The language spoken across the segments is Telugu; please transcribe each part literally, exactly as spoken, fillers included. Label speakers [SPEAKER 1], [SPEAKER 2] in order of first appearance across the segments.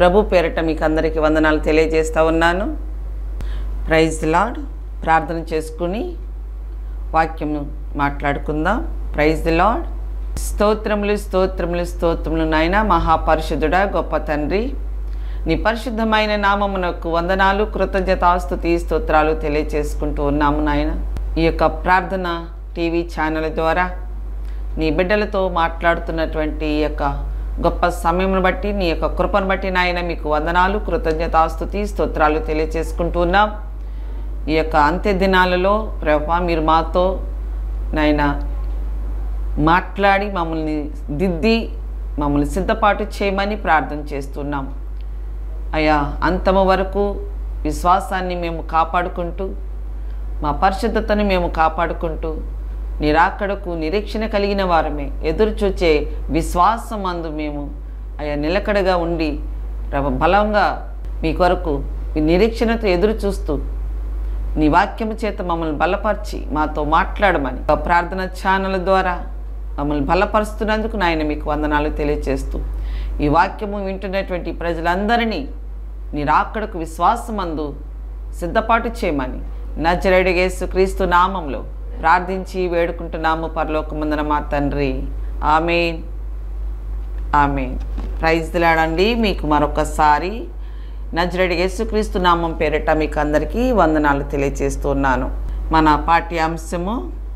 [SPEAKER 1] ప్రభు పేరిట మీకు అందరికీ వందనాలు తెలియజేస్తూ ఉన్నాను. Praise the Lord. ప్రార్థన చేసుకుని వాక్యము మాట్లాడుకుందాం. Praise the Lord. స్తోత్రములు స్తోత్రములు స్తోత్రములు నాయన మహాపరిశుద్ధుడా గొప్ప తండ్రి, నీ పరిశుద్ధమైన నామమునకు వందనాలు, కృతజ్ఞతాస్తుతి స్తోత్రాలు తెలియజేసుకుంటూ ఉన్నాము నాయన. ఈ యొక్క ప్రార్థన టీవీ ఛానల్ ద్వారా నీ బిడ్డలతో మాట్లాడుతున్నటువంటి ఈ యొక్క గొప్ప సమయమును బట్టి, నీ యొక్క కృపను బట్టి నాయన మీకు వందనాలు, కృతజ్ఞతాస్తుతి స్తోత్రాలు తెలియజేసుకుంటూ ఉన్నాం. ఈ యొక్క అంత్య దినాలలో ప్రభా మీరు మాతో నాయన మాట్లాడి మమ్మల్ని దిద్ది మమ్మల్ని సిద్ధపాటు చేయమని ప్రార్థన చేస్తున్నాం. అయ్యా, అంతము వరకు విశ్వాసాన్ని మేము కాపాడుకుంటూ, మా పరిశుద్ధతను మేము కాపాడుకుంటూ, నిరాకడకు నిరీక్షణ కలిగిన వారమే, ఎదురు చూచే విశ్వాసం అందు మేము అయ్యా నిలకడగా ఉండి ప్రభ బలంగా మీ కొరకు మీ నిరీక్షణతో ఎదురు చూస్తూ నీ వాక్యము చేత మమ్మల్ని బలపరిచి మాతో మాట్లాడమని ప్రార్థన ఛానల్ ద్వారా మమ్మల్ని బలపరుస్తున్నందుకు నాయన మీకు వందనాలు తెలియజేస్తూ, ఈ వాక్యము వింటున్నటువంటి ప్రజలందరినీ నిరాకడకు విశ్వాసమందు సిద్ధపాటు చేయమని నజరేయుడైన యేసుక్రీస్తు నామంలో ప్రార్థించి వేడుకుంటున్నాము పరలోకమందున మా తండ్రి. ఆమేన్ ఆమేన్. ప్రైజ్ ది లార్డ్ అండి. మీకు మరొకసారి నజరేయుడైన యేసుక్రీస్తు నామం పేరిట మీకు అందరికీ వందనాలు తెలియజేస్తున్నాను. మన పాఠ్యాంశము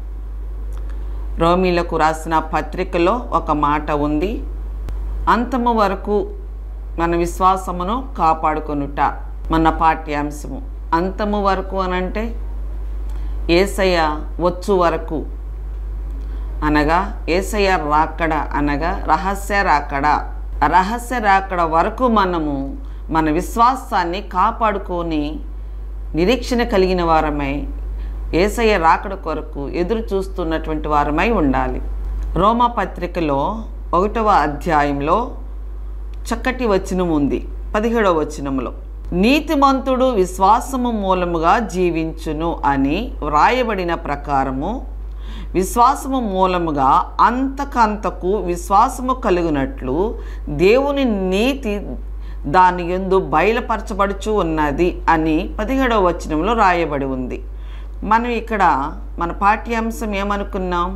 [SPEAKER 1] రోమీలకు రాసిన పత్రికలో ఒక మాట ఉంది, అంతము వరకు మన విశ్వాసమును కాపాడుకొనుట. మన పాఠ్యాంశము అంతము వరకు అనంటే యేసయ్య వచ్చు వరకు, అనగా యేసయ్య రాకడ అనగా రహస్య రాకడ. రహస్య రాకడ వరకు మనము మన విశ్వాసాన్ని కాపాడుకొని నిరీక్షణ కలిగిన వారమై యేసయ్య రాకడ కొరకు ఎదురు చూస్తున్నటువంటి వారమై ఉండాలి. రోమా పత్రికలో ఒకటవ అధ్యాయంలో చక్కటి వచనం ఉంది. పదిహేడవ వచనంలో నీతిమంతుడు విశ్వాసము మూలముగా జీవించును అని వ్రాయబడిన ప్రకారము విశ్వాసము మూలముగా అంతకంతకు విశ్వాసము కలుగునట్లు దేవుని నీతి దాని యందు బయలుపరచబడుచు ఉన్నది అని పదిహేడవ వచనంలో రాయబడి ఉంది. మనం ఇక్కడ మన పాఠ్యాంశం ఏమనుకున్నాం?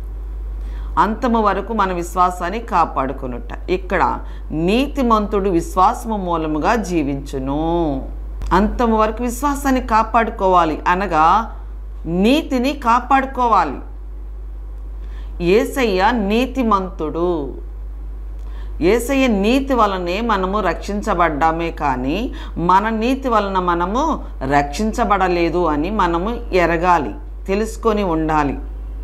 [SPEAKER 1] అంతము వరకు మన విశ్వాసాన్ని కాపాడుకునుట. ఇక్కడ నీతిమంతుడు విశ్వాసము మూలముగా జీవించును. అంతము వరకు విశ్వాసాన్ని కాపాడుకోవాలి అనగా నీతిని కాపాడుకోవాలి. యేసయ్య నీతిమంతుడు. యేసయ్య నీతి వలనే మనము రక్షించబడ్డామే కానీ మన నీతి వలన మనము రక్షించబడలేదు అని మనము ఎరగాలి, తెలుసుకొని ఉండాలి.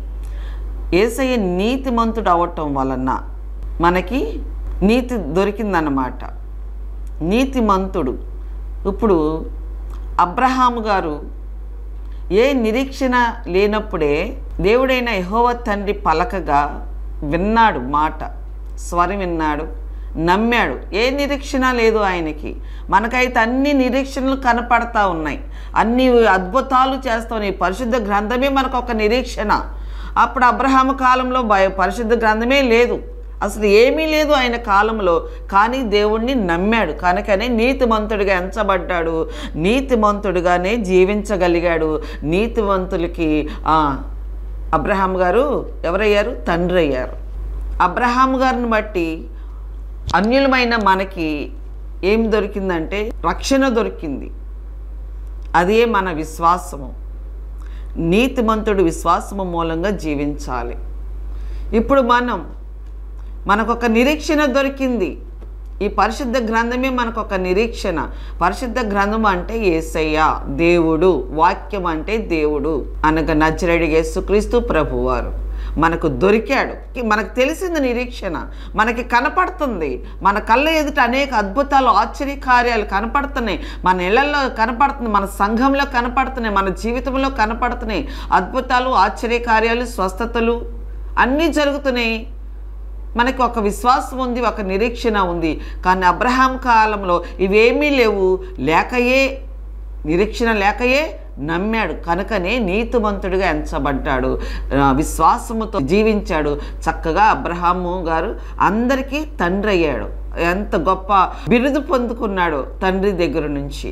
[SPEAKER 1] యేసయ్య నీతిమంతుడు అవటం వలన మనకి నీతి దొరికిందన్నమాట. నీతిమంతుడు. ఇప్పుడు అబ్రహాము గారు ఏ నిరీక్షణ లేనప్పుడే దేవుడైన యెహోవా తండ్రి పలకగా విన్నాడు, మాట స్వరం విన్నాడు, నమ్మాడు. ఏ నిరీక్షణ లేదు ఆయనకి. మనకైతే అన్ని నిరీక్షణలు కనపడతా ఉన్నాయి, అన్ని అద్భుతాలు చేస్తాయి. పరిశుద్ధ గ్రంథమే మనకు ఒక నిరీక్షణ. అప్పుడు అబ్రహాము కాలంలో భయ పరిశుద్ధ గ్రంథమే లేదు, అసలు ఏమీ లేదు ఆయన కాలంలో. కానీ దేవుణ్ణి నమ్మాడు కనుకనే నీతిమంతుడిగా ఎంచబడ్డాడు, నీతిమంతుడిగానే జీవించగలిగాడు. నీతివంతులకి అబ్రహాము గారు ఎవరయ్యారు? తండ్రి అయ్యారు. అబ్రహాము గారిని బట్టి అన్యులమైన మనకి ఏం దొరికిందంటే రక్షణ దొరికింది. అదే మన విశ్వాసము. నీతిమంతుడు విశ్వాసము మూలంగా జీవించాలి. ఇప్పుడు మనం మనకొక నిరీక్షణ దొరికింది. ఈ పరిశుద్ధ గ్రంథమే మనకొక నిరీక్షణ. పరిశుద్ధ గ్రంథం అంటే యేసయ్య, దేవుడు. వాక్యం అంటే దేవుడు అనగా నజరేయుడైన యేసుక్రీస్తు ప్రభువారు మనకు దొరికాడు. మనకు తెలిసింది నిరీక్షణ, మనకి కనపడుతుంది. మన కళ్ళ ఎదుట అనేక అద్భుతాలు, ఆశ్చర్యకార్యాలు కనపడుతున్నాయి. మన ఇళ్లలో కనపడుతుంది, మన సంఘంలో కనపడుతున్నాయి, మన జీవితంలో కనపడుతున్నాయి. అద్భుతాలు, ఆశ్చర్యకార్యాలు, స్వస్థతలు అన్నీ జరుగుతున్నాయి. మనకి ఒక విశ్వాసం ఉంది, ఒక నిరీక్షణ ఉంది. కానీ అబ్రహాం కాలంలో ఇవేమీ లేవు. లేకయే నిరీక్షణ లేకయే నమ్మాడు కనుకనే నీతిమంతుడిగా ఎంచబడ్డాడు, విశ్వాసముతో జీవించాడు. చక్కగా అబ్రహాము గారు అందరికీ తండ్రి అయ్యాడు. ఎంత గొప్ప బిరుదు పొందుకున్నాడో తండ్రి దగ్గర నుంచి.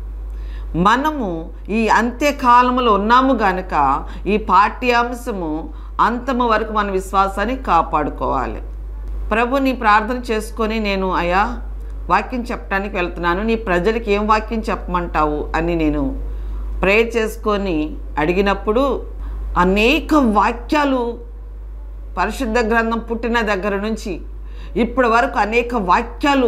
[SPEAKER 1] మనము ఈ అంత్యకాలంలో ఉన్నాము గనుక ఈ పాఠ్యాంశము అంతము వరకు మన విశ్వాసాన్ని కాపాడుకోవాలి. ప్రభుని ప్రార్థన చేసుకొని, నేను అయ్యా వాక్యం చెప్పడానికి వెళ్తున్నాను, నీ ప్రజలకి ఏం వాక్యం చెప్పమంటావు అని నేను ప్రేయర్ చేసుకొని అడిగినప్పుడు అనేక వాక్యాలు పరిశుద్ధ గ్రంథం పుట్టిన దగ్గర నుంచి ఇప్పటి వరకు అనేక వాక్యాలు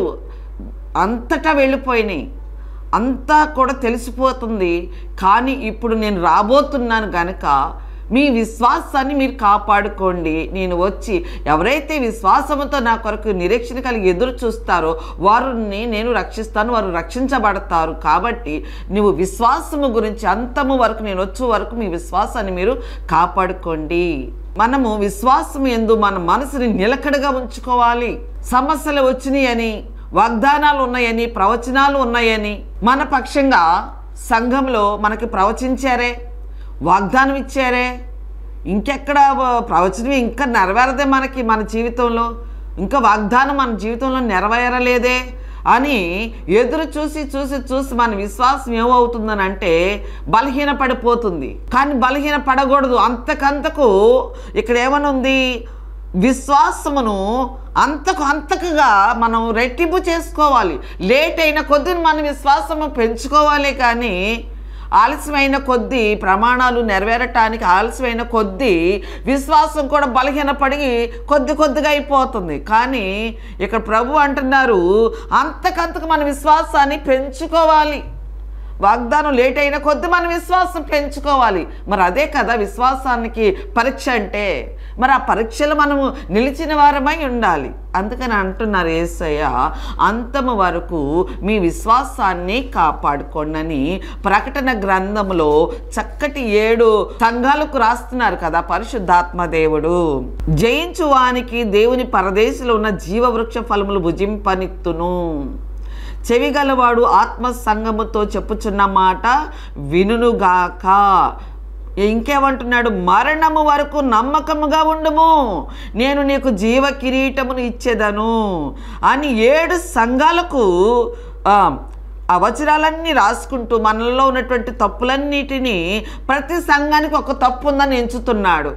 [SPEAKER 1] అంతటా వెళ్ళిపోయినాయి, అంతా కూడా తెలిసిపోతుంది. కానీ ఇప్పుడు నేను రాబోతున్నాను కనుక మీ విశ్వాసాన్ని మీరు కాపాడుకోండి. నేను వచ్చి ఎవరైతే విశ్వాసంతో నా కొరకు నిరీక్షణ కలిగి ఎదురు చూస్తారో వారిని నేను రక్షిస్తాను, వారు రక్షించబడతారు. కాబట్టి నువ్వు విశ్వాసము గురించి అంతము వరకు నేను వచ్చే వరకు మీ విశ్వాసాన్ని మీరు కాపాడుకోండి. మనము విశ్వాసం యందు మన మనసుని నిలకడగా ఉంచుకోవాలి. సమస్యలు వచ్చినాయని, వాగ్దానాలు ఉన్నాయని, ప్రవచనాలు ఉన్నాయని మన పక్షంగా సంఘంలో మనకి ప్రవచించారే, వాగ్దానం ఇచ్చారే, ఇంకెక్కడ ప్రవచనం ఇంకా నెరవేరదే మనకి, మన జీవితంలో ఇంకా వాగ్దానం మన జీవితంలో నెరవేరలేదే అని ఎదురు చూసి చూసి చూసి మన విశ్వాసం ఏమవుతుందని అంటే బలహీన పడిపోతుంది. కానీ బలహీన పడకూడదు. అంతకంతకు ఇక్కడ ఏమనుంది, విశ్వాసమును అంతకు అంతకుగా మనం రెట్టింపు చేసుకోవాలి. లేట్ అయిన కొద్దిని మన విశ్వాసము పెంచుకోవాలి. కానీ ఆలస్యమైన కొద్దీ ప్రమాణాలు నెరవేరటానికి ఆలస్యమైన కొద్దీ విశ్వాసం కూడా బలహీనపడి కొద్ది కొద్దిగా అయిపోతుంది. కానీ ఇక్కడ ప్రభు అంటున్నారు, అంతకంతకు మన విశ్వాసాన్ని పెంచుకోవాలి. వాగ్దానం లేట్ అయిన కొద్ది మన విశ్వాసం పెంచుకోవాలి. మరి అదే కదా విశ్వాసానికి పరీక్ష అంటే. మరి ఆ పరీక్షలు మనము నిలిచిన వారమై ఉండాలి. అందుకని అంటున్నారు యేసయ్య, అంతము వరకు మీ విశ్వాసాన్ని కాపాడుకోండి. ప్రకటన గ్రంథంలో చక్కటి ఏడు సంఘాలకు రాస్తున్నారు కదా పరిశుద్ధాత్మ దేవుడు. జయించు వానికి దేవుని పరదేశంలో ఉన్న జీవవృక్ష ఫలములు భుజింపనిత్తును. చెవిగలవాడు ఆత్మ సంగముతో చెప్పుచున్న మాట వినుగాక. ఇంకేమంటున్నాడు, మరణము వరకు నమ్మకముగా ఉండుము, నేను నీకు జీవ కిరీటమును ఇచ్చేదను అని ఏడు సంఘాలకు ఆ వచనాలన్నీ రాసుకుంటూ మనలో ఉన్నటువంటి తప్పులన్నిటినీ, ప్రతి సంఘానికి ఒక తప్పు ఉందని ఎంచుతున్నాడు.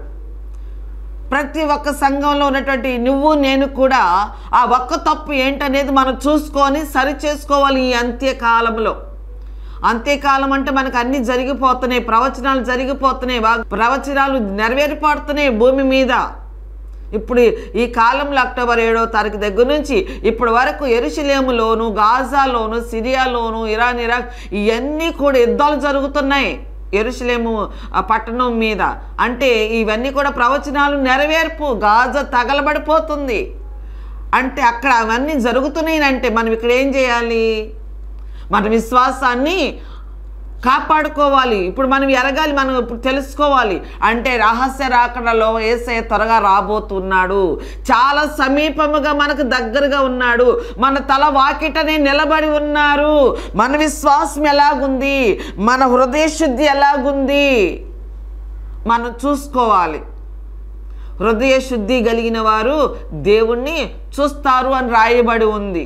[SPEAKER 1] ప్రతి ఒక్క సంఘంలో ఉన్నటువంటి నువ్వు నేను కూడా ఆ ఒక్క తప్పు ఏంటనేది మనం చూసుకొని సరి చేసుకోవాలి. ఈ అంత్యకాలంలో, అంత్యకాలం అంటే మనకు అన్నీ జరిగిపోతున్నాయి, ప్రవచనాలు జరిగిపోతున్నాయి, ప్రవచనాలు నెరవేరిపోతున్నాయి భూమి మీద. ఇప్పుడు ఈ కాలంలో అక్టోబర్ ఏడవ తారీఖు దగ్గర నుంచి ఇప్పటి వరకు యెరూషలేములోను, గాజాలోను, సిరియాలోను, ఇరాన్, ఇరాక్ ఇవన్నీ కూడా యుద్ధాలు జరుగుతున్నాయి యెరూషలేము పట్టణం మీద. అంటే ఇవన్నీ కూడా ప్రవచనాలు నెరవేర్పు. గాజా తగలబడిపోతుంది అంటే అక్కడ అవన్నీ జరుగుతున్నాయి అంటే మనం ఇక్కడ ఏం చేయాలి, మన విశ్వాసాన్ని కాపాడుకోవాలి. ఇప్పుడు మనం ఎరగాలి, మనం ఇప్పుడు తెలుసుకోవాలి. అంటే రహస్య రాకడలో యేసయ్య త్వరగా రాబోతున్నాడు, చాలా సమీపముగా మనకు దగ్గరగా ఉన్నాడు, మన తల వాకిటనే నిలబడి ఉన్నారు. మన విశ్వాసం ఎలాగుంది, మన హృదయ శుద్ధి ఎలాగుంది మనం చూసుకోవాలి. హృదయ శుద్ధి కలిగిన వారు దేవుణ్ణి చూస్తారు అని రాయబడి ఉంది.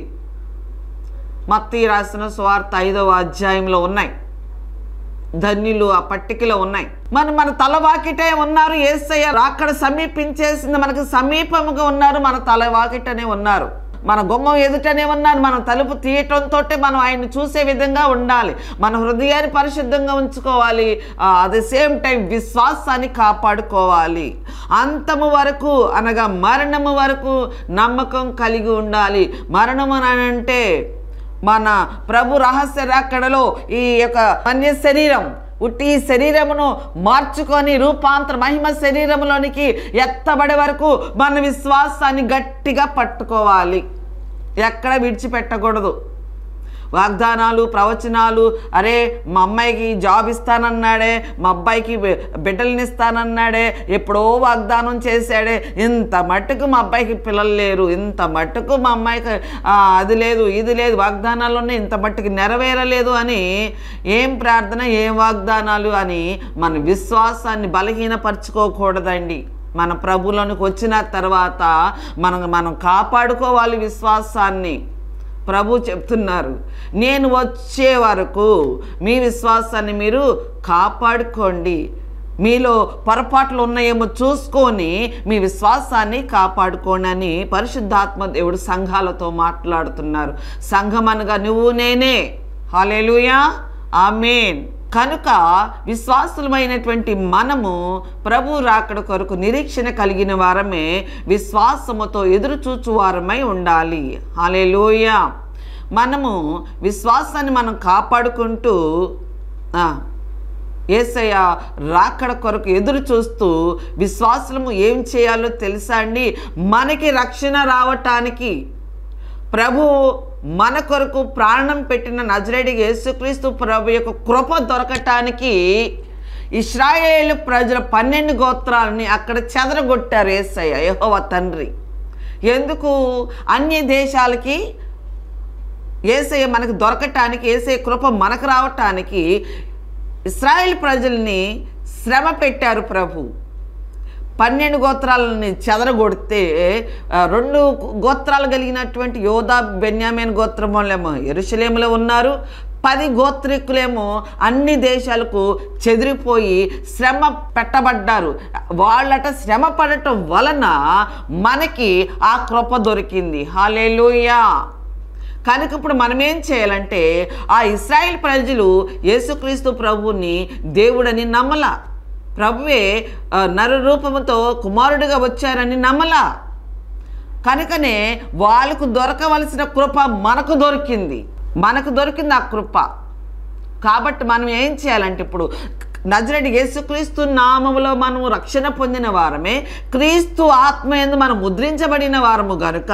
[SPEAKER 1] మత్తయి రాసిన సువార్త ఐదవ అధ్యాయంలో ఉన్నాయి, ధన్యులు ఆ పట్టికలో ఉన్నాయి. మన మన తల వాకిటే ఉన్నారు. యేసయ్య రాకడ సమీపించేసింది, మనకు సమీపముగా ఉన్నారు, మన తల వాకిటనే ఉన్నారు, మన గుమ్మం ఎదుటనే ఉన్నారు. మనం తలుపు తీయటంతో మనం ఆయన్ని చూసే విధంగా ఉండాలి. మన హృదయాన్ని పరిశుద్ధంగా ఉంచుకోవాలి. అట్ ది సేమ్ టైం విశ్వాసాన్ని కాపాడుకోవాలి. అంతము వరకు అనగా మరణము వరకు నమ్మకం కలిగి ఉండాలి. మరణము అని అంటే మన ప్రభు రహస్య రాకడలో ఈ యొక్క అన్య శరీరం ఉట్టి శరీరమును మార్చుకొని రూపాంతర మహిమ శరీరములోనికి ఎత్తబడే వరకు మన విశ్వాసాన్ని గట్టిగా పట్టుకోవాలి, ఎక్కడ విడిచిపెట్టకూడదు. వాగ్దానాలు, ప్రవచనాలు, అరే మా అమ్మాయికి జాబ్ ఇస్తానన్నాడే, మా అబ్బాయికి బిడ్డల్ని ఇస్తానన్నాడే, ఎప్పుడో వాగ్దానం చేశాడే, ఇంత మట్టుకు మా అబ్బాయికి పిల్లలు లేరు, ఇంత మట్టుకు మా అమ్మాయికి అది లేదు, ఇది లేదు, వాగ్దానాలు ఉన్నాయి, ఇంత మట్టుకు నెరవేరలేదు అని ఏం ప్రార్థన, ఏం వాగ్దానాలు అని మన విశ్వాసాన్ని బలహీనపరచుకోకూడదండి. మన ప్రభువులోనికి వచ్చిన తర్వాత మనం మనం కాపాడుకోవాలి విశ్వాసాన్ని. ప్రభు చెప్తున్నారు, నేను వచ్చే వరకు మీ విశ్వాసాన్ని మీరు కాపాడుకోండి, మీలో పొరపాట్లు ఉన్నాయేమో చూసుకొని మీ విశ్వాసాన్ని కాపాడుకోండి అని పరిశుద్ధాత్మ దేవుడు సంఘాలతో మాట్లాడుతున్నారు. సంఘం అనగా నువ్వు నేనే. హల్లెలూయా, ఆమేన్. కనుక విశ్వాసులమైనటువంటి మనము ప్రభు రాకడ కొరకు నిరీక్షణ కలిగిన వారమే విశ్వాసముతో ఎదురు చూచు వారమై ఉండాలి. హల్లెలూయా. మనము విశ్వాసాన్ని మనం కాపాడుకుంటూ యేసయ్య రాకడ కొరకు ఎదురు చూస్తూ విశ్వాసము ఏం చేయాలో తెలుసా అండి? మనకి రక్షణ రావటానికి ప్రభు మన కొరకు ప్రాణం పెట్టిన నజరేయుడు యేసుక్రీస్తు ప్రభు యొక్క కృప దొరకటానికి ఇశ్రాయేలు ప్రజల పన్నెండు గోత్రాలని అక్కడ చెదరగొట్టారు యేసయ్య, యెహోవా తండ్రి. ఎందుకు? అన్య దేశాలకి యేసయ్య మనకు దొరకటానికి, యేసయ్య కృప మనకు రావటానికి ఇశ్రాయేలు ప్రజల్ని శ్రమ పెట్టారు ప్రభు. పన్నెండు గోత్రాలని చెదరగొడితే రెండు గోత్రాలు కలిగినటువంటి యోధా బెన్యామీన్ గోత్రం వాళ్ళేమో యెరూషలేములో ఉన్నారు, పది గోత్రికులేమో అన్ని దేశాలకు చెదిరిపోయి శ్రమ పెట్టబడ్డారు. వాళ్ళట శ్రమ పడటం వలన మనకి ఆ కృప దొరికింది. హల్లెలూయా. కనుక ఇప్పుడు మనం ఏం చేయాలంటే ఆ ఇశ్రాయేల్ ప్రజలు యేసుక్రీస్తు ప్రభువుని దేవుడని నమ్మల, ప్రభువే నరు రూపముతో కుమారుడిగా వచ్చారని నమ్మల. కనుకనే వాళ్ళకు దొరకవలసిన కృప మనకు దొరికింది, మనకు దొరికింది ఆ కృప. కాబట్టి మనం ఏం చేయాలంటే ఇప్పుడు నజరేయుడు యేసుక్రీస్తు నామములో మనము రక్షణ పొందిన వారమే, క్రీస్తు ఆత్మయందు మనం ముద్రించబడిన వారము గనుక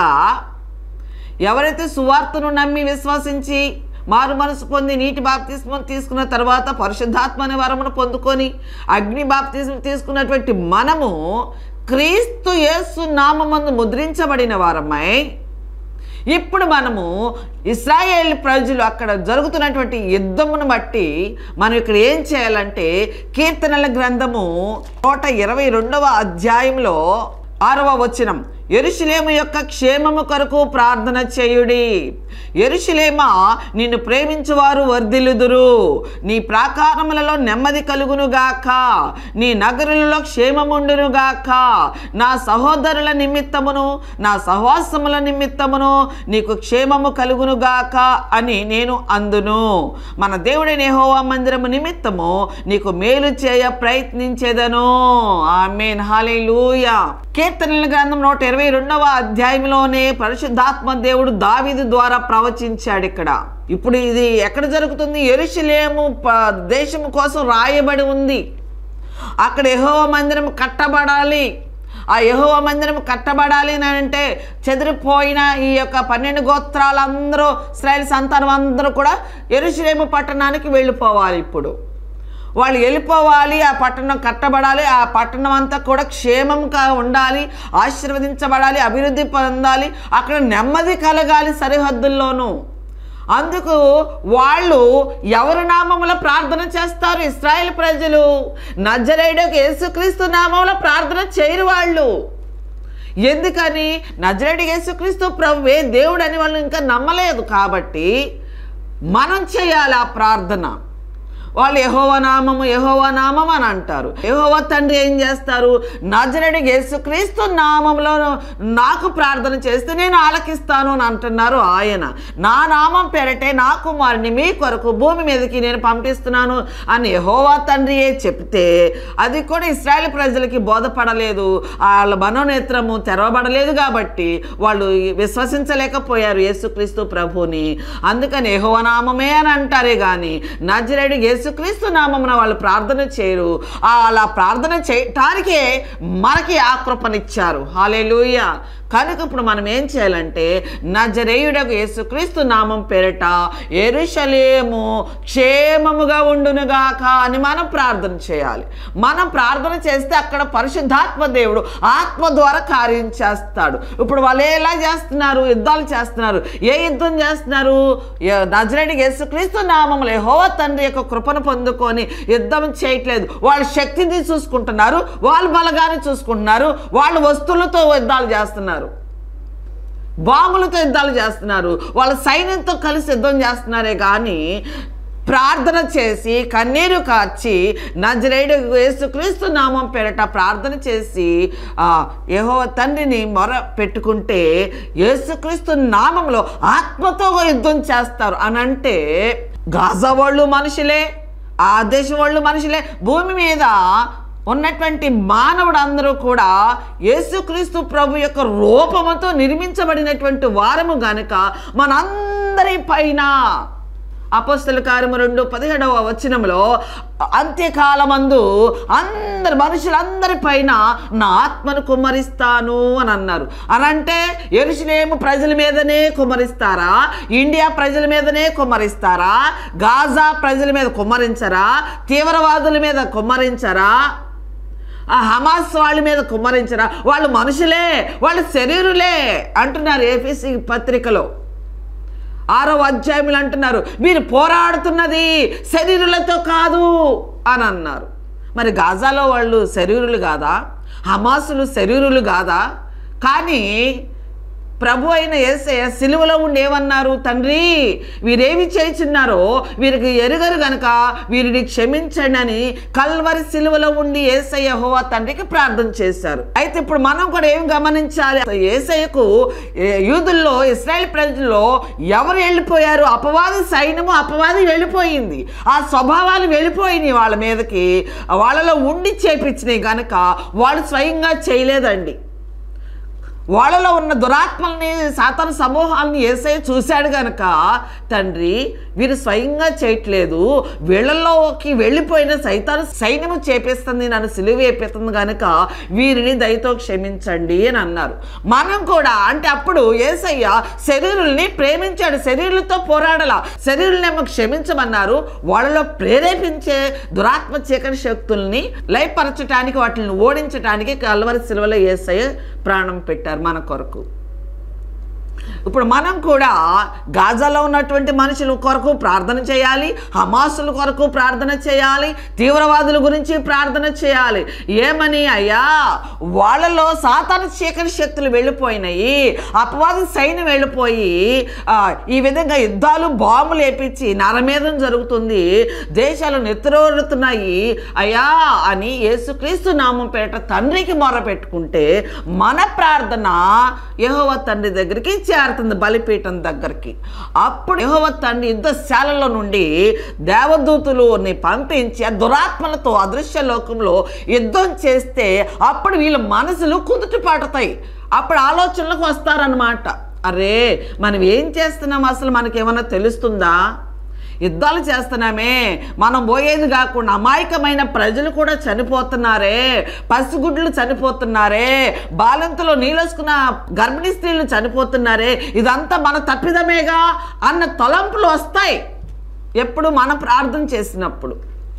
[SPEAKER 1] ఎవరైతే సువార్తను నమ్మి విశ్వసించి మారు మనసు పొంది నీటి బాప్తిస్మం తీసుకున్న తర్వాత పరిశుద్ధాత్మ అనే వరమును పొందుకొని అగ్ని బాప్తిస్మం తీసుకున్నటువంటి మనము క్రీస్తు యేసు నామమందు ముద్రించబడిన వారమై ఇప్పుడు మనము ఇశ్రాయేలు ప్రజలు అక్కడ జరుగుతున్నటువంటి యుద్ధమును బట్టి మనం ఇక్కడ ఏం చేయాలంటే కీర్తనల గ్రంథము నూట ఇరవై రెండవ అధ్యాయంలో ఆరవ వచనం, యెరూషలేము యొక్క క్షేమము కొరకు ప్రార్థన చేయుడి. యెరూషలేమా, నిన్ను ప్రేమించువారు వర్ధిల్లుదురు, నీ ప్రాకారములలో నెమ్మది కలుగునుగాక, నీ నగరులలో క్షేమముండునుగాక. నా సహోదరుల నిమిత్తమును నా సహవాసముల నిమిత్తమును నీకు క్షేమము కలుగునుగాక అని నేను అందును. మన దేవుడైన యెహోవా మందిరము నిమిత్తము నీకు మేలు చేయ ప్రయత్నించేదను. ఆమేన్. హల్లెలూయా. కీర్తనల గ్రంథం నూట ఇరవై రెండవ అధ్యాయంలోనే పరిశుద్ధాత్మ దేవుడు దావీదు ద్వారా ప్రవచించాడు. ఇక్కడ ఇప్పుడు ఇది ఎక్కడ జరుగుతుంది? యెరూషలేము దేశం కోసం రాయబడి ఉంది. అక్కడ యెహోవా మందిరం కట్టబడాలి. ఆ యెహోవా మందిరం కట్టబడాలి అని అంటే చెదిరిపోయిన ఈ యొక్క పన్నెండు గోత్రాలందరూ ఇశ్రాయేలు సంతానం అందరూ కూడా యెరూషలేము పట్టణానికి వెళ్ళిపోవాలి. ఇప్పుడు వాళ్ళు వెళ్ళిపోవాలి, ఆ పట్టణం కట్టబడాలి, ఆ పట్టణం అంతా కూడా క్షేమంగా ఉండాలి, ఆశీర్వదించబడాలి, అభివృద్ధి పొందాలి, అక్కడ నెమ్మది కలగాలి సరిహద్దుల్లోనూ. అందుకు వాళ్ళు ఎవరి నామములో ప్రార్థన చేస్తారు? ఇశ్రాయేలు ప్రజలు. నజరేయుడు యేసుక్రీస్తు నామములో ప్రార్థన చేయరు వాళ్ళు. ఎందుకని? నజరేయుడు యేసుక్రీస్తు ప్రభువే దేవుడు అని వాళ్ళు ఇంకా నమ్మలేదు. కాబట్టి మనం చేయాలి ఆ ప్రార్థన. వాళ్ళు యెహోవా నామము యెహోవా నామం అని అంటారు. యెహోవా తండ్రి ఏం చేస్తారు? నజరేయుడు యేసుక్రీస్తు నామంలో నాకు ప్రార్థన చేస్తే నేను ఆలకిస్తాను అని అంటున్నారు ఆయన. నా నామం పేరటే నా కుమారుని మీ కొరకు భూమి మీదకి నేను పంపిస్తున్నాను అని యెహోవా తండ్రియే చెప్తే అది కూడా ఇశ్రాయేలు ప్రజలకి బోధపడలేదు, వాళ్ళ మనోనేత్రము తెరవబడలేదు. కాబట్టి వాళ్ళు విశ్వసించలేకపోయారు యేసుక్రీస్తు ప్రభుని. అందుకని యెహోవా నామమే అని అంటారే కానీ నజరేయుడు యేసుక్రీస్తు నామమున వాళ్ళు ప్రార్థన చేయరు. అలా ప్రార్థన చేయటానికే మనకి ఆ కృపనిచ్చారు. హల్లెలూయా. కనుక ఇప్పుడు మనం ఏం చేయాలంటే నజరేయుడకు యేసుక్రీస్తు నామం పేరట యెరూషలేము క్షేమముగా ఉండునుగాక అని మనం ప్రార్థన చేయాలి. మనం ప్రార్థన చేస్తే అక్కడ పరిశుద్ధాత్మ దేవుడు ఆత్మ ద్వారా కార్యం చేస్తాడు. ఇప్పుడు వాళ్ళు ఎలా చేస్తున్నారు? యుద్ధాలు చేస్తున్నారు. ఏ యుద్ధం చేస్తున్నారు? నజరేయుడు యేసుక్రీస్తు నామములో యెహోవా తండ్రి యొక్క కృప కృపను పొందుకొని యుద్ధం చేయట్లేదు. వాళ్ళ శక్తిని చూసుకుంటున్నారు, వాళ్ళ బలగాన్ని చూసుకుంటున్నారు, వాళ్ళ వస్తువులతో యుద్ధాలు చేస్తున్నారు, బాంబులతో యుద్ధాలు చేస్తున్నారు, వాళ్ళ సైన్యంతో కలిసి యుద్ధం చేస్తున్నారే కానీ ప్రార్థన చేసి కన్నీరు కార్చి నజరేయుడు యేసుక్రీస్తు నామం పేరట ప్రార్థన చేసి యెహోవా తండ్రిని మొర పెట్టుకుంటే యేసుక్రీస్తు నామంలో ఆత్మతో యుద్ధం చేస్తారు అని అంటే గాజా వాళ్ళు మనుషులే, ఆ దేశం వాళ్ళు మనుషులే, భూమి మీద ఉన్నటువంటి మానవుడు అందరూ కూడా యేసుక్రీస్తు ప్రభు యొక్క రూపముతో నిర్మించబడినటువంటి వారము గనుక మనందరి పైన అపోస్తల కార్యము రెండు పదిహేడవ వచనంలో అంత్యకాలమందు అందరు మనుషులందరి పైన నా ఆత్మను కుమ్మరిస్తాను అని అన్నారు. అనంటే యెరూషలేము ప్రజల మీదనే కుమ్మరిస్తారా? ఇండియా ప్రజల మీదనే కుమ్మరిస్తారా? గాజా ప్రజల మీద కుమ్మరించరా? తీవ్రవాదుల మీద కుమ్మరించరా? ఆ హమాస్ వాళ్ళ మీద కుమ్మరించరా? వాళ్ళు మనుషులే, వాళ్ళు శరీరులే అంటున్నారు ఎఫెసీ పత్రికలో ఆరో అధ్యాయములు అంటున్నారు మీరు పోరాడుతున్నది శరీరులతో కాదు అని అన్నారు. మరి గాజాలో వాళ్ళు శరీరులు కాదా? హమాసులు శరీరులు కాదా? కానీ ప్రభు అయిన యేసయ్య సిలువలో ఉండి ఏమన్నారు? తండ్రి వీరేమి చేయుచున్నారో వీరికి ఎరుగరు గనుక వీరిని క్షమించండి అని కల్వరి సిలువలో ఉండి యేసయ్య యెహోవా తండ్రికి ప్రార్థన చేశారు. అయితే ఇప్పుడు మనం కూడా ఏం గమనించాలి? యేసయ్యకు యూదుల్లో ఇశ్రాయేల్ ప్రజల్లో ఎవరు వెళ్ళిపోయారు? అపవాది సైన్యము అపవాది వెళ్ళిపోయింది. ఆ స్వభావాలు వెళ్ళిపోయినాయి వాళ్ళ మీదకి, వాళ్ళలో ఉండి చేపించినాయి కనుక వాళ్ళు స్వయంగా చేయలేదండి. వాళ్ళలో ఉన్న దురాత్మల్ని సాతాను సమూహాలని యేసయ్య చూశాడు కనుక తండ్రి వీరు స్వయంగా చేయట్లేదు, వీళ్ళలోకి వెళ్ళిపోయిన సైతాను సైన్యము చేపిస్తుంది, నన్ను సిలువ వేపిస్తుంది కనుక వీరిని దయతో క్షమించండి అని అన్నారు. మనం కూడా అంటే అప్పుడు యేసయ్య శరీరుల్ని ప్రేమించాడు, శరీరులతో పోరాడాల, శరీరులనేమో క్షమించమన్నారు. వాళ్ళలో ప్రేరేపించే దురాత్మ చీకటి శక్తుల్ని లయపరచడానికి వాటిని ఓడించడానికి కల్వరి సిలువలో యేసయ్య ప్రాణం పెట్టారు మన కొరకు. ఇప్పుడు మనం కూడా గాజాలో ఉన్నటువంటి మనుషుల కొరకు ప్రార్థన చేయాలి, హమాసుల కొరకు ప్రార్థన చేయాలి, తీవ్రవాదుల గురించి ప్రార్థన చేయాలి. ఏమని? అయ్యా వాళ్ళలో సాతాను చీకటి శక్తులు వెళ్ళిపోయినాయి, అపవాది సైన్యం వెళ్ళిపోయి ఈ విధంగా యుద్ధాలు బాంబులు వేపించి నరమేధం జరుగుతుంది, దేశాలు నెత్తురోరుతున్నాయి అయ్యా అని యేసుక్రీస్తు నామం పేట తండ్రికి మొర పెట్టుకుంటే మన ప్రార్థన యెహోవా తండ్రి దగ్గరికి చేరుతుంది, బలిపీఠం దగ్గరికి. అప్పుడు యెహోవా తండ్రి యుద్ధశాలలో నుండి దేవదూతులని పంపించి ఆ దురాత్మలతో అదృశ్య లోకంలో యుద్ధం చేస్తే అప్పుడు వీళ్ళ మనసులు కుదుట పడతాయి, అప్పుడు ఆలోచనలకు వస్తారనమాట. అరే మనం ఏం చేస్తున్నాం, అసలు మనకేమన్నా తెలుస్తుందా? యుద్ధాలు చేస్తున్నామే, మనం పోయేది కాకుండా అమాయకమైన ప్రజలు కూడా చనిపోతున్నారే, పసిగుడ్లు చనిపోతున్నారే, బాలింతలో నీళ్ళేసుకున్న గర్భిణీ స్త్రీలు చనిపోతున్నారే, ఇదంతా మన తప్పిదమేగా అన్న తలంపులు వస్తాయి ఎప్పుడు మనం ప్రార్థన చేసినప్పుడు.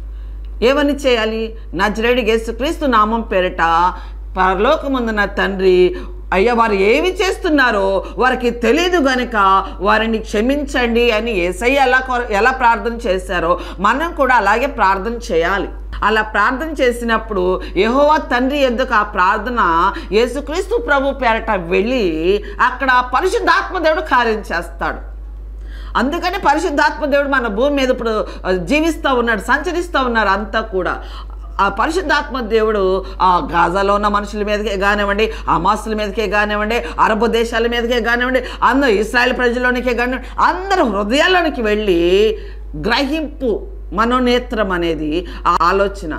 [SPEAKER 1] ఏమని చేయాలి? నజరేయుడు యేసుక్రీస్తు నామం పేరిట పరలోకమందున్న తండ్రి అయ్యా వారు ఏమి చేస్తున్నారో వారికి తెలియదు గనుక వారిని క్షమించండి అని యేసయ్య ఎలా ఎలా ప్రార్థన చేశారో మనం కూడా అలాగే ప్రార్థన చేయాలి. అలా ప్రార్థన చేసినప్పుడు యెహోవా తండ్రి యొద్దకు ఆ ప్రార్థన యేసుక్రీస్తు ప్రభు పేరట వెళ్ళి అక్కడ పరిశుద్ధాత్మ దేవుడు కార్యం చేస్తాడు. అందుకని పరిశుద్ధాత్మ దేవుడు మన భూమి మీద ఇప్పుడు జీవిస్తూ ఉన్నాడు, సంచరిస్తూ ఉన్నారు అంతా కూడా. ఆ పరిశుద్ధాత్మ దేవుడు ఆ గాజాలో ఉన్న మనుషుల మీదకే కానివ్వండి, హమాసుల మీదకే కానివ్వండి, అరబ్ దేశాల మీదకే కానివ్వండి, అందరూ ఇశ్రాయేల్ ప్రజల్లోనికే కానివ్వండి, అందరూ హృదయాల్లోనికి వెళ్ళి గ్రహింపు మనోనేత్రం అనేది ఆ ఆలోచన,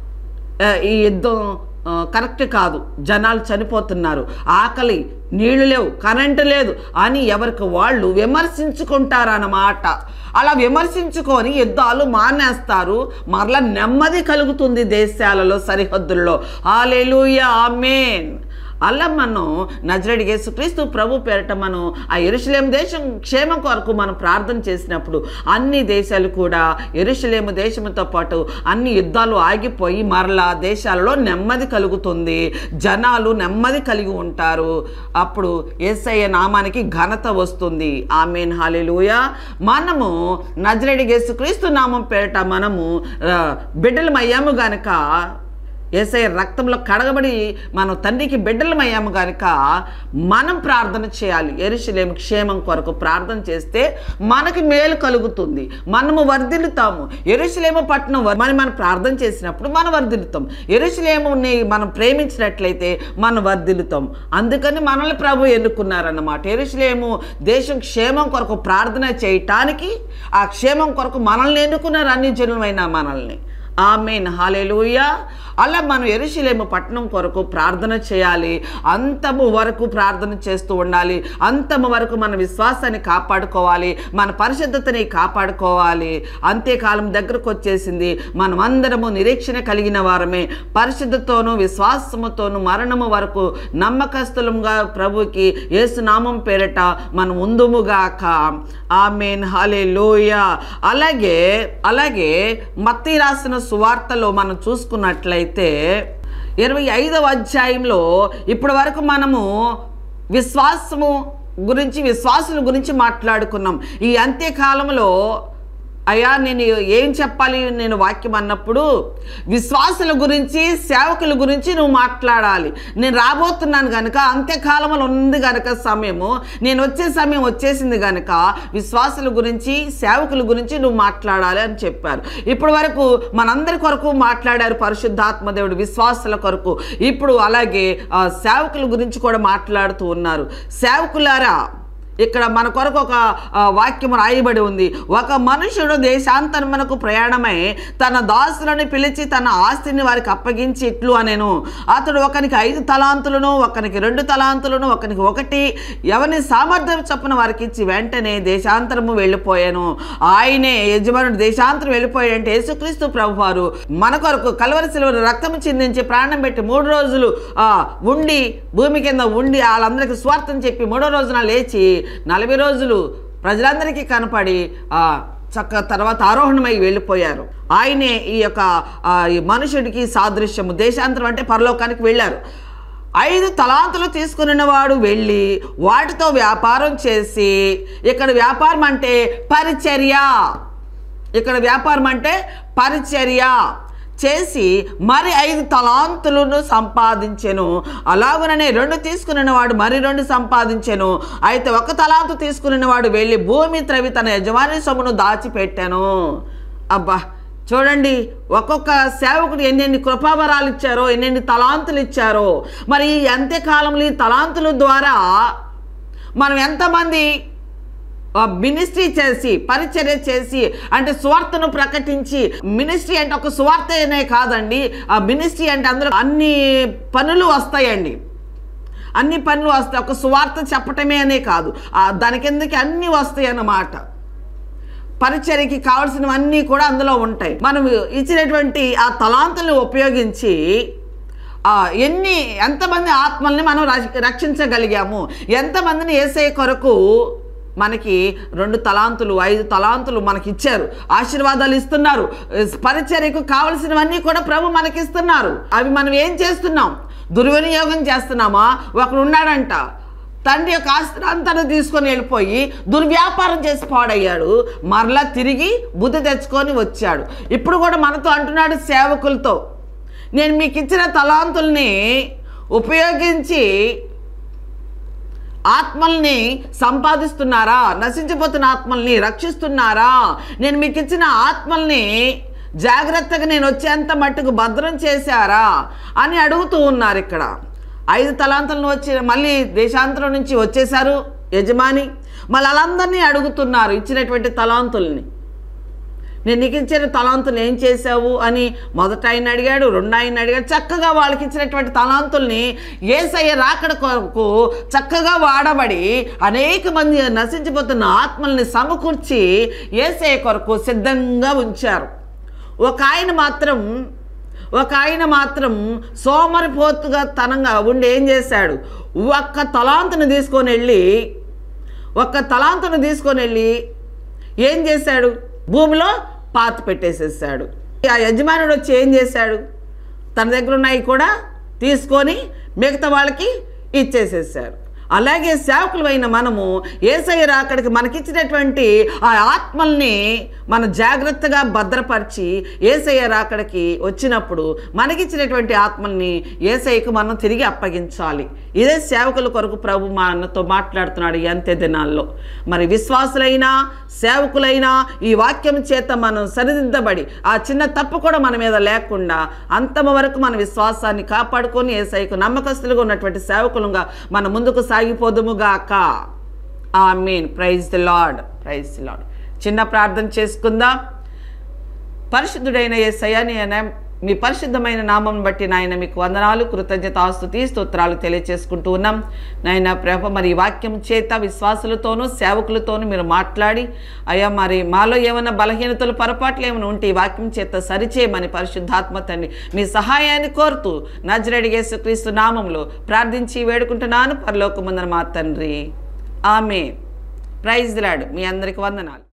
[SPEAKER 1] ఈ యుద్ధం కరెక్ట్ కాదు, జనాలు చనిపోతున్నారు, ఆకలి, నీళ్లు లేవు, కరెంటు లేదు అని ఎవరికి వాళ్ళు విమర్శించుకుంటారన్నమాట. అలా విమర్శించుకొని యుద్ధాలు మానేస్తారు, మరలా నెమ్మది కలుగుతుంది దేశాలలో, సరిహద్దుల్లో. హల్లెలూయా, ఆమేన్. అలా మనం నజరేయుడైన యేసుక్రీస్తు ప్రభు పేరట మనం ఆ యెరూషలేము దేశం క్షేమం కొరకు మనం ప్రార్థన చేసినప్పుడు అన్ని దేశాలు కూడా యెరూషలేము దేశంతో పాటు అన్ని యుద్ధాలు ఆగిపోయి మరలా దేశాలలో నెమ్మది కలుగుతుంది, జనాలు నెమ్మది కలిగి ఉంటారు. అప్పుడు యేసయ్య నామానికి ఘనత వస్తుంది. ఆమేన్, హల్లెలూయా. మనము నజరేయుడైన యేసుక్రీస్తు నామం పేరట మనము బిడ్డలమయ్యాము గనుక, యేసయ్య రక్తంలో కడగబడి మనం తండ్రికి బిడ్డలమయ్యాము కనుక మనం ప్రార్థన చేయాలి. యెరూషలేము క్షేమం కొరకు ప్రార్థన చేస్తే మనకి మేలు కలుగుతుంది, మనము వర్ధిల్లుతాము. యెరూషలేము పట్టణం మరి మనం ప్రార్థన చేసినప్పుడు మనం వర్ధిల్లుతాం. యెరూషలేముని మనం ప్రేమించినట్లయితే మనం వర్ధిల్లుతాం. అందుకని మనల్ని ప్రభు ఎన్నుకున్నారన్నమాట. యెరూషలేము దేశం క్షేమం కొరకు ప్రార్థన చేయటానికి, ఆ క్షేమం కొరకు మనల్ని ఎన్నుకున్నారు, అన్ని జనులమైన మనల్ని. ఆమేన్, హల్లెలూయా. అలా మనం యెరూషలేము పట్టణం కొరకు ప్రార్థన చేయాలి. అంతము వరకు ప్రార్థన చేస్తూ ఉండాలి. అంతము వరకు మన విశ్వాసాన్ని కాపాడుకోవాలి, మన పరిశుద్ధతని కాపాడుకోవాలి. అంత్యకాలం దగ్గరకు వచ్చేసింది. మనమందరము నిరీక్షణ కలిగిన వారమే. పరిశుద్ధతోనూ విశ్వాసముతోనూ మరణము వరకు నమ్మకస్తులంగా ప్రభుకి యేసునామం పేరట మనం ఉందుముగాక. ఆమేన్, హల్లెలూయా. అలాగే అలాగే మత్తయి రాసిన సువార్తలో మనం చూసుకున్నట్లయితే ఇరవై ఐదవ అధ్యాయంలో ఇప్పటి వరకు మనము విశ్వాసము గురించి విశ్వాసుల గురించి మాట్లాడుకున్నాం. ఈ అంత్యకాలంలో అయ్యా నేను ఏం చెప్పాలి నేను వాక్యం అన్నప్పుడు విశ్వాసుల గురించి సేవకుల గురించి నువ్వు మాట్లాడాలి. నేను రాబోతున్నాను కనుక అంత్యకాలంలో ఉంది కనుక సమయము, నేను వచ్చే సమయం వచ్చేసింది కనుక విశ్వాసుల గురించి సేవకుల గురించి నువ్వు మాట్లాడాలి అని చెప్పారు. ఇప్పటి వరకు మనందరి కొరకు మాట్లాడారు పరిశుద్ధాత్మ దేవుడు విశ్వాసుల కొరకు. ఇప్పుడు అలాగే సేవకుల గురించి కూడా మాట్లాడుతూ ఉన్నారు. సేవకులారా, ఇక్కడ మన కొరకు ఒక వాక్యం రాయబడి ఉంది. ఒక మనుషుడు దేశాంతరమునకు ప్రయాణమై తన దాసులను పిలిచి తన ఆస్తిని వారికి అప్పగించి ఇట్లు అనెను, అతడు ఒకనికి ఐదు తలాంతులను, ఒకనికి రెండు తలాంతులను, ఒకనికి ఒకటి, ఎవరిని సామర్థ్యం చొప్పున వారికి ఇచ్చి వెంటనే దేశాంతరము వెళ్ళిపోయాను. ఆయనే యజమానుడు దేశాంతరం వెళ్ళిపోయాడంటే యేసుక్రీస్తు ప్రభువారు మన కొరకు కల్వరి శిలువలో రక్తము చిందించి ప్రాణం పెట్టి మూడు రోజులు ఉండి భూమి కింద ఉండి వాళ్ళందరికీ స్వార్థం చెప్పి మూడో రోజున లేచి నలభై రోజులు ప్రజలందరికీ కనపడి చక్క తర్వాత ఆరోహణమై వెళ్ళిపోయారు. ఆయనే ఈ యొక్క మనుషుడికి సాదృశ్యము. దేశాంతరం అంటే పరలోకానికి వెళ్ళారు. ఐదు తలాంతులు తీసుకున్న వాడు వెళ్ళి వాటితో వ్యాపారం చేసి, ఇక్కడ వ్యాపారం అంటే పరిచర్య, ఇక్కడ వ్యాపారం అంటే పరిచర్య చేసి మరి ఐదు తలాంతులను సంపాదించెను. అలాగుననే రెండు తీసుకున్న వాడు మరి రెండు సంపాదించెను. అయితే ఒక తలాంతు తీసుకున్న వాడు వెళ్ళి భూమి త్రవి తన యజమాని సొమ్మును దాచిపెట్టాను. అబ్బా చూడండి, ఒక్కొక్క సేవకుడు ఎన్నెన్ని కృపావరాలు ఇచ్చారో, ఎన్నెన్ని తలాంతులు ఇచ్చారో. మరి ఈ అంత్యకాలంలో ఈ తలాంతుల ద్వారా మనం ఎంతమంది మినిస్ట్రీ చేసి పరిచర్య చేసి అంటే సువార్తను ప్రకటించి, మినిస్ట్రీ అంటే ఒక సువార్తనే కాదండి, ఆ మినిస్ట్రీ అంటే అందులో అన్ని పనులు వస్తాయండి, అన్ని పనులు వస్తాయి. ఒక సువార్త చెప్పటమే అనే కాదు, దాని కిందకి అన్నీ వస్తాయి అన్నమాట. పరిచర్యకి కావాల్సినవన్నీ కూడా అందులో ఉంటాయి. మనం ఇచ్చినటువంటి ఆ తలాంతులను ఉపయోగించి ఎన్ని ఎంతమంది ఆత్మల్ని మనం రక్షించగలిగాము, ఎంతమందిని యేసయ్య కొరకు మనకి రెండు తలాంతులు ఐదు తలాంతులు మనకి ఇచ్చారు, ఆశీర్వాదాలు ఇస్తున్నారు. పరిచర్యకు కావలసినవన్నీ కూడా ప్రభు మనకి ఇస్తున్నారు. అవి మనం ఏం చేస్తున్నాం? దుర్వినియోగం చేస్తున్నామా? ఒకడు ఉన్నాడంట, తండ్రి యొక్క ఆస్తి అంతా తీసుకొని వెళ్ళిపోయి దుర్వ్యాపారం చేసి పాడయ్యాడు. మరలా తిరిగి బుద్ధి తెచ్చుకొని వచ్చాడు. ఇప్పుడు కూడా మనతో అంటున్నాడు సేవకులతో, నేను మీకు ఇచ్చిన తలాంతుల్ని ఉపయోగించి ఆత్మల్ని సంపాదిస్తున్నారా? నశించిపోతున్న ఆత్మల్ని రక్షిస్తున్నారా? నేను మీకు ఇచ్చిన ఆత్మల్ని జాగ్రత్తగా నేను వచ్చేంత మట్టుకు భద్రం చేశారా అని అడుగుతూ ఉన్నారు. ఇక్కడ ఐదు తలాంతులను వచ్చి మళ్ళీ దేశాంతరం నుంచి వచ్చేశారు యజమాని, మళ్ళీ వాళ్ళందరినీ అడుగుతున్నారు ఇచ్చినటువంటి తలాంతుల్ని. నేను నీకు ఇచ్చిన తలాంతులు ఏం చేసావు అని మొదట ఆయన అడిగాడు, రెండు ఆయన అడిగాడు. చక్కగా వాళ్ళకి ఇచ్చినటువంటి తలాంతుల్ని యేసయ్య రాకడ కొరకు చక్కగా వాడబడి అనేక మంది నశించిపోతున్న ఆత్మల్ని సమకూర్చి యేసయ్య కొరకు సిద్ధంగా ఉంచారు. ఒక ఆయన మాత్రం ఒక ఆయన మాత్రం సోమరిపోతుగా తనంగా ఉండి ఏం చేశాడు, ఒక్క తలాంతును తీసుకొని వెళ్ళి ఒక్క తలాంతును తీసుకొని వెళ్ళి ఏం చేశాడు, భూమిలో పాతి పెట్టేసేసాడు. ఆ యజమానుడు వచ్చి ఏం చేశాడు, తన దగ్గర ఉన్నాయి కూడా తీసుకొని మిగతా వాళ్ళకి ఇచ్చేసేసారు. అలాగే సేవకులమైన మనము యేసయ్య రాకడికి మనకిచ్చినటువంటి ఆ ఆత్మల్ని మన జాగ్రత్తగా భద్రపరిచి యేసయ్య రాకడికి వచ్చినప్పుడు మనకిచ్చినటువంటి ఆత్మల్ని యేసయ్యకు మనం తిరిగి అప్పగించాలి. ఇదే సేవకుల కొరకు ప్రభు మనతో మాట్లాడుతున్నాడు ఈ అంత్య దినాల్లో. మరి విశ్వాసులైనా సేవకులైనా ఈ వాక్యం చేత మనం సరిదిద్దబడి ఆ చిన్న తప్పు కూడా మన మీద లేకుండా అంతమ వరకు మన విశ్వాసాన్ని కాపాడుకొని యేసయ్యకు నమ్మకస్తులుగా ఉన్నటువంటి సేవకులుగా మన ముందుకు సాగిపోదుముగాక. ఆమేన్. Praise the Lord. Praise the Lord. చిన్న ప్రార్థన చేసుకుందాం. పరిశుద్ధుడైన యేసయ్య, నీ మీ పరిశుద్ధమైన నామం బట్టి నాయన మీకు వందనాలు, కృతజ్ఞత, ఆస్తుతి, స్తోత్రాలు తెలియచేసుకుంటూ ఉన్నాం. నాయన ప్రభ, మరి ఈ వాక్యం చేత విశ్వాసులతోనూ సేవకులతోనూ మీరు మాట్లాడి అయ్యా మరి మాలో ఏమైనా బలహీనతలు పొరపాట్లు ఏమైనా ఉంటే ఈ వాక్యం చేత సరిచేయమని పరిశుద్ధాత్మ తండ్రి మీ సహాయాన్ని కోరుతూ నజరేయుడు యేసుక్రీస్తు నామంలో ప్రార్థించి వేడుకుంటున్నాను పరలోకమందున మా తండ్రి. ఆమేన్. Praise the Lord. మీ అందరికి వందనాలు.